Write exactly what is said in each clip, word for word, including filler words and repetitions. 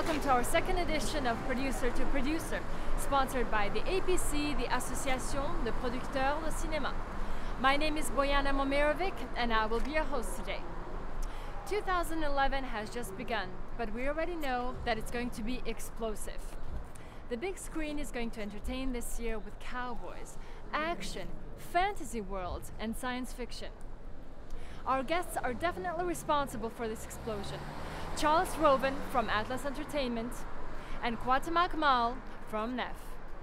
welcome to our second edition of Producer to Producer, sponsored by the A P C, the Association de Producteurs de Cinéma. My name is Bojana Momirovic, and I will be your host today. two thousand eleven has just begun, but we already know that it's going to be explosive. The big screen is going to entertain this year with cowboys, action, fantasy worlds, and science fiction. Our guests are definitely responsible for this explosion. Chuck Roven from Atlas Entertainment and Cuotemoc Malle from N E F.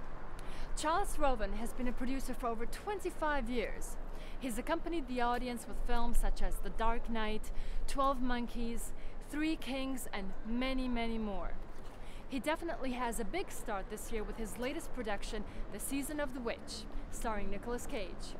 Chuck Roven has been a producer for over twenty-five years. He's accompanied the audience with films such as The Dark Knight, twelve Monkeys, Three Kings, and many, many more. He definitely has a big start this year with his latest production, The Season of the Witch, starring Nicolas Cage.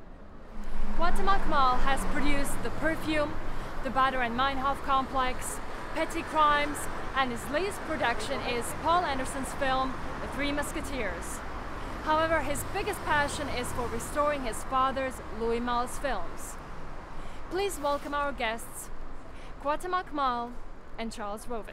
Cuotemoc Malle has produced The Perfume, The Bader and Meinhof Complex, Petty Crimes, and his latest production is Paul Anderson's film, The Three Musketeers. However, his biggest passion is for restoring his father's, Louis Malle's films. Please welcome our guests, Cuotemoc Malle and Chuck Roven.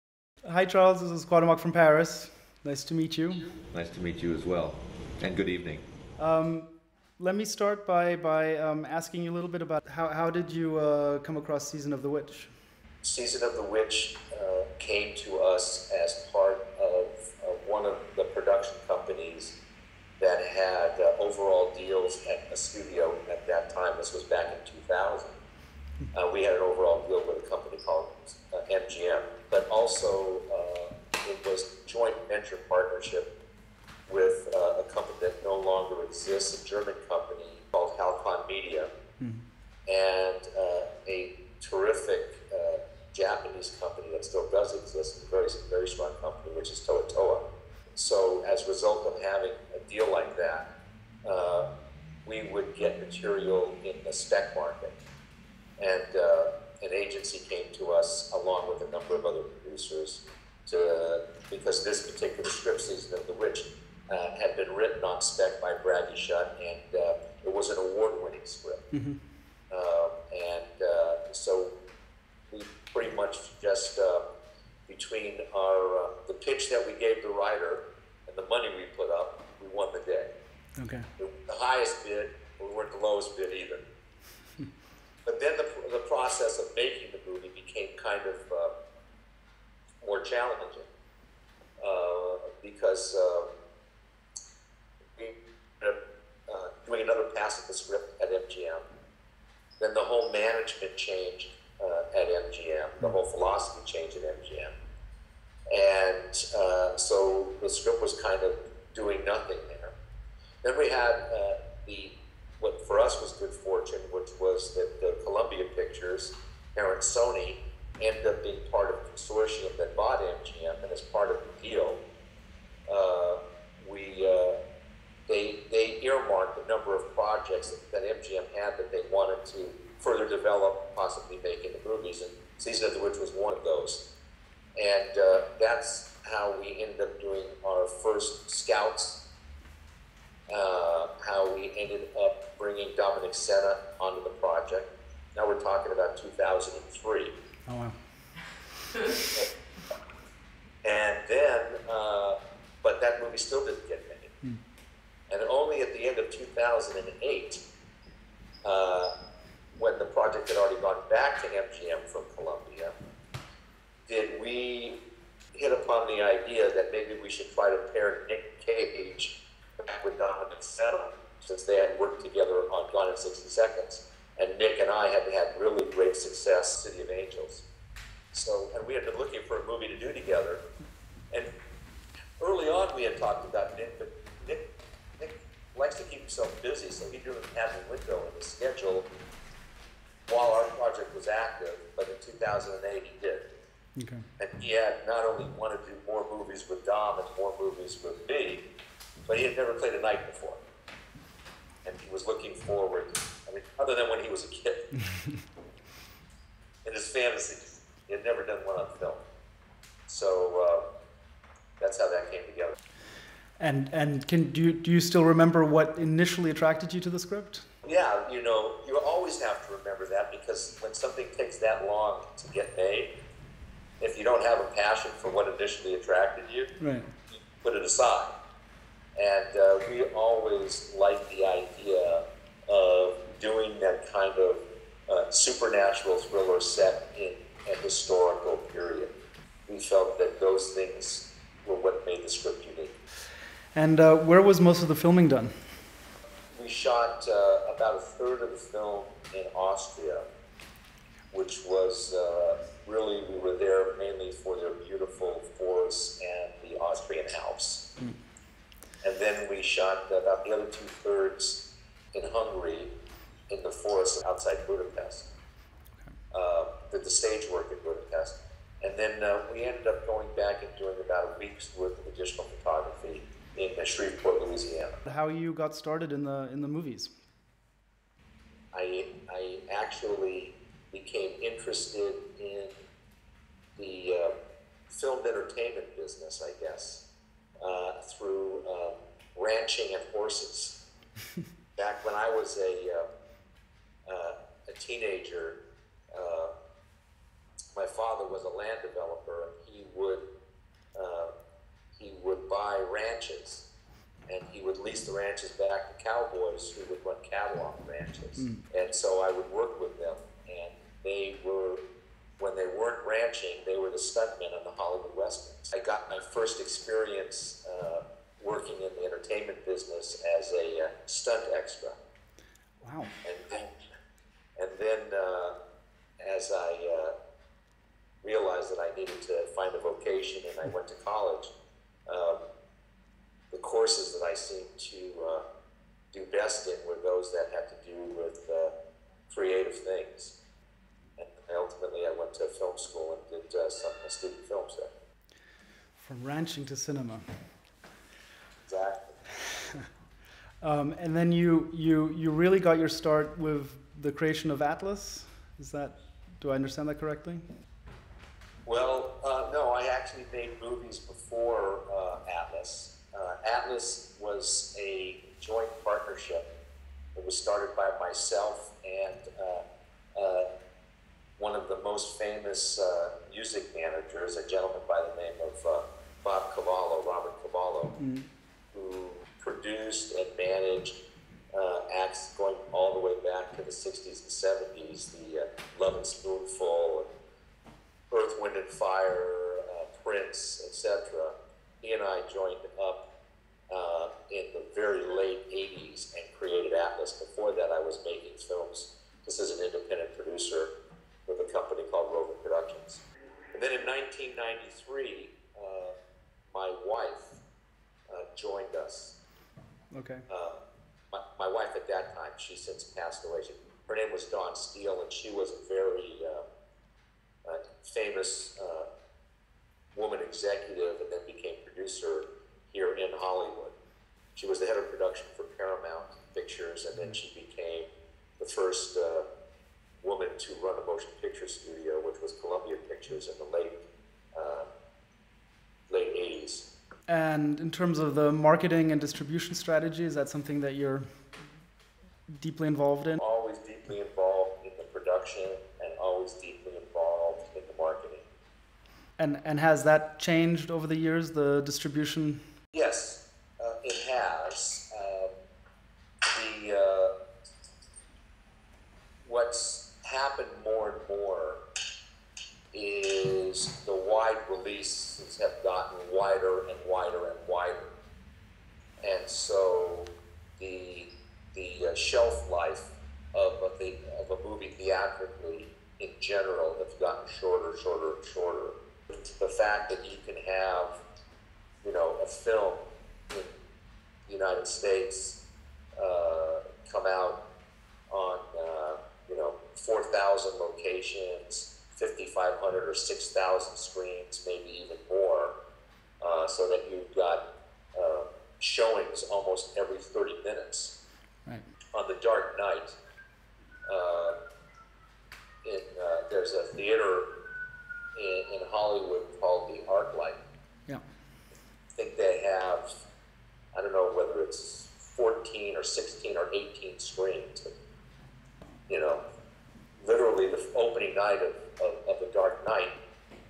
Hi Charles, this is Cuotemoc from Paris. Nice to meet you. Nice to meet you as well, and good evening. Um, let me start by, by um, asking you a little bit about how, how did you uh, come across Season of the Witch? Season of the Witch uh, came to us as part of uh, one of the production companies that had uh, overall deals at a studio at that time. This was back in two thousand. Uh, we had an overall deal with a company called uh, M G M, but also uh, it was joint venture partnership with uh, a company that no longer exists, a German company called Halcon Media, mm-hmm. and uh, a terrific uh, Japanese company that still does exist, a very, very strong company, which is Toa Toa. So as a result of having a deal like that, uh, we would get material in the spec market. And uh, an agency came to us along with a number of other producers to, because this particular script, Season of the Witch, uh, had been written on spec by Brady Shutt, and uh, it was an award-winning script. Mm-hmm. uh, and uh, so we pretty much just, uh, between our uh, the pitch that we gave the writer and the money we put up, we won the day. Okay. The, the highest bid, but we weren't the lowest bid either. But then the, the process of making the movie became kind of uh, more challenging uh, because uh, we ended up uh, doing another pass at the script at M G M. Then the whole management changed uh, at M G M. The whole philosophy changed at M G M. And uh, so the script was kind of doing nothing there. Then we had uh, the what for us was good fortune, which was that the Columbia Pictures, parent Sony, ended up being part of a consortium that bought M G M, and as part of the deal, uh, we uh, they they earmarked a number of projects that, that M G M had that they wanted to further develop, possibly make into movies, and Season of the Witch was one of those. And uh, that's how we ended up doing our first scouts. Uh, how we ended up bringing Dominic Sena onto the project. Now we're talking about two thousand three. Oh, wow. And then, uh, but that movie still didn't get made. Mm. And only at the end of two thousand eight, uh, when the project had already gone back to M G M from Columbia, did we hit upon the idea that maybe we should try to pair Nick Cage back with Dominic Sena, since they had worked together on Gone in sixty seconds, and Nick and I had had really great success, City of Angels. So, and we had been looking for a movie to do together, and early on we had talked about Nick, but Nick, Nick likes to keep himself busy, so he didn't have a window in his schedule while our project was active, but in two thousand eight he did. Okay. And he had not only wanted to do more movies with Dom and more movies with me, but he had never played a night before. And he was looking forward, I mean, other than when he was a kid, in his fantasies. He had never done one on film. So uh, that's how that came together. And and can do you, do you still remember what initially attracted you to the script? Yeah, you know, you always have to remember that, because when something takes that long to get made, if you don't have a passion for what initially attracted you, right. you put it aside. And uh, we always liked the idea of doing that kind of uh, supernatural thriller set in a historical period. We felt that those things were what made the script unique. And uh, where was most of the filming done? We shot uh, about a third of the film in Austria, which was uh, really, we were there mainly for their beautiful forests and the Austrian Alps. Mm. And then we shot about the other two thirds in Hungary, in the forests outside Budapest. Okay. Uh, did the stage work in Budapest. And then uh, we ended up going back and doing about a week's worth of additional photography in Shreveport, Louisiana. How you got started in the in the movies? I I actually became interested in the uh, film entertainment business, I guess, uh, through uh, ranching and horses. Back when I was a uh, uh, a teenager, uh, my father was a land developer. He would uh, he would buy ranches, and he would lease the ranches back to cowboys who would run cattle on the ranches. Mm. And so I would work with them, and they were, when they weren't ranching, they were the stuntmen on the Hollywood Westerns. I got my first experience uh, working in the entertainment business as a uh, stunt extra. Wow. And then, and then uh, as I uh, realized that I needed to find a vocation and I went to college, um, the courses that I seemed to uh, do best in were those that had to do with uh, creative things. And ultimately I went to film school and did uh, some student films there. From ranching to cinema. Exactly. um, and then you, you, you really got your start with the creation of Atlas? Is that, do I understand that correctly? Well, uh, no, I actually made movies before uh, Atlas. Uh, Atlas was a joint partnership. It was started by myself and uh, uh, one of the most famous uh, music managers, a gentleman by the name of uh, Bob Cavallo, Robert Cavallo, mm. who produced and managed uh, acts going all the way back to the sixties and seventies, the uh, Love and Spoonful, Earth, Wind and Fire, uh, Prince, et cetera. He and I joined up uh, in the very late eighties and created Atlas. Before that, I was making films just as an independent producer with a company called Roven Productions. And then in nineteen ninety-three, uh, my wife uh, joined us. Okay. Uh, my, my wife at that time, she's since passed away. She, her name was Dawn Steele, and she was a very uh, Uh, famous uh, woman executive and then became producer here in Hollywood. She was the head of production for Paramount Pictures, and then she became the first uh, woman to run a motion picture studio, which was Columbia Pictures in the late uh, late eighties. And in terms of the marketing and distribution strategy, is that something that you're deeply involved in? Always deeply involved in the production and always deeply involved in the marketing. And and has that changed over the years, the distribution? Yes, uh, it has. Um, the uh, what's happened more and more is the wide releases have gotten wider and wider and wider, and so the the uh, shelf life of a, the, of a movie theatrically in general have gotten shorter, shorter, and shorter. The fact that you can have, you know, a film in the United States uh, come out on, uh, you know, four thousand locations, fifty-five hundred or six thousand screens, maybe even more, uh, so that you've got uh, showings almost every thirty minutes. Right. On The Dark Knight, uh, in, uh, there's a theater in, in Hollywood called the ArcLight. Yeah. I think they have, I don't know whether it's fourteen or sixteen or eighteen screens. But, you know, literally the opening night of, of, of The Dark Knight,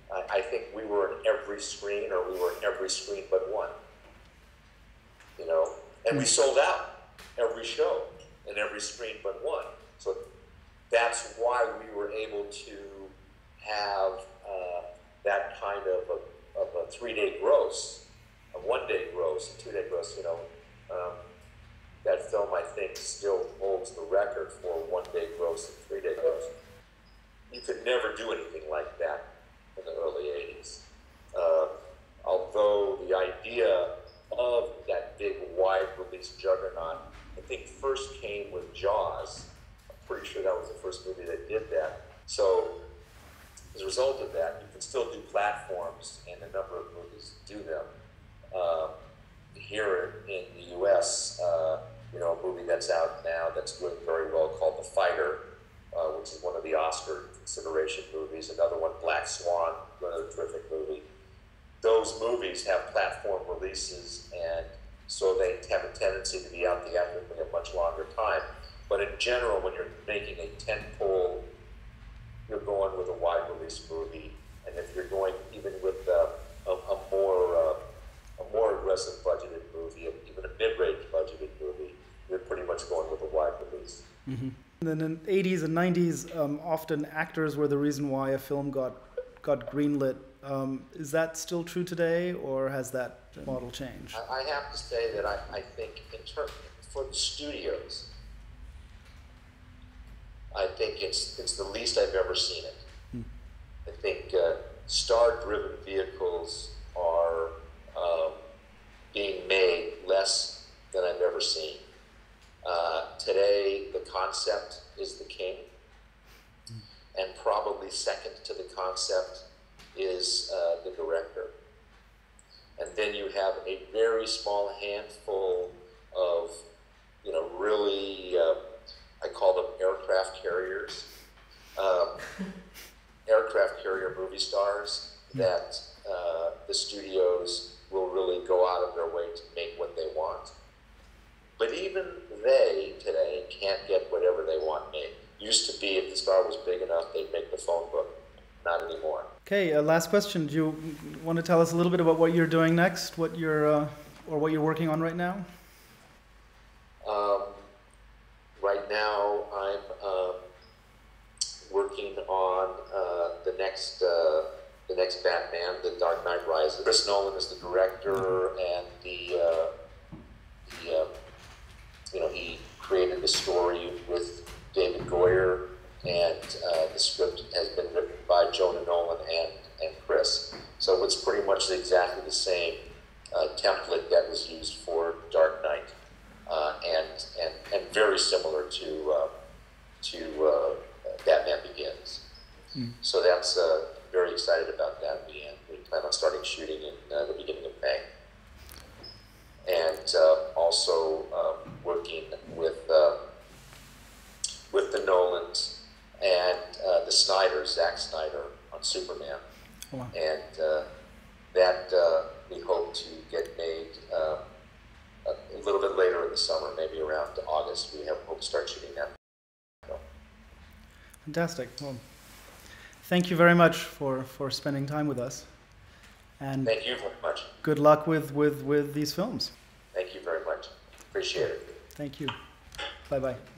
I, I think we were in every screen, or we were in every screen but one. You know, and we sold out every show in every screen but one. So that's why we were able to have uh, that kind of a, of a three-day gross, a one-day gross, a two-day gross. You know, um, that film I think still holds the record for one-day gross and three-day gross. You could never do anything like that in the early eighties. Uh, although the idea of that big wide-release juggernaut, I think first came with Jaws. I'm pretty sure that was the first movie that did that. So as a result of that, you can still do platforms, and a number of movies do them. Uh, here in the U S, uh, you know, a movie that's out now that's doing very well called The Fighter, uh, which is one of the Oscar consideration movies. Another one, Black Swan, another terrific movie. Those movies have platform releases, and so they have a tendency to be out theatrically a much longer time. But in general, when you're making a tentpole, you're going with a wide release movie, and if you're going even with uh, a, a more uh, a more aggressive budgeted movie, even a mid-range budgeted movie, you're pretty much going with a wide release. Mm-hmm. And then in the eighties and nineties, um, often actors were the reason why a film got got greenlit. Um, is that still true today, or has that model changed? I, I have to say that I, I think in terms for the studios, I think it's it's the least I've ever seen it. Hmm. I think uh, star-driven vehicles are um, being made less than I've ever seen. Uh, today, the concept is the king, hmm. and probably second to the concept is uh, the director. And then you have a very small handful of, you know, really, uh, I call them aircraft carriers, um, aircraft carrier movie stars that uh, the studios will really go out of their way to make what they want. But even they today can't get whatever they want made. Used to be, if the star was big enough, they'd make the phone book. Not anymore. Okay, uh, last question. Do you want to tell us a little bit about what you're doing next, what you're, uh, or what you're working on right now? Um, right now, I'm um, working on uh, the next uh, the next Batman, The Dark Knight Rises. Chris Nolan is the director, mm-hmm. and the uh, the uh, you know he created the story with David Goyer. And uh, the script has been written by Jonah Nolan and, and Chris. So it's pretty much exactly the same uh, template that was used for Dark Knight, uh, and, and and very similar to uh, to uh, Batman Begins. Mm. So that's uh, very excited about that. We, we plan on starting shooting in uh, the beginning of May. And uh, also um, working with uh, with the Nolans and uh, the Snyder, Zack Snyder, on Superman. Wow. And uh, that uh, we hope to get made uh, a little bit later in the summer, maybe around August. We have hope to start shooting that. So. Fantastic. Well, thank you very much for, for spending time with us. And thank you very much. Good luck with, with, with these films. Thank you very much. Appreciate it. Thank you. Bye-bye.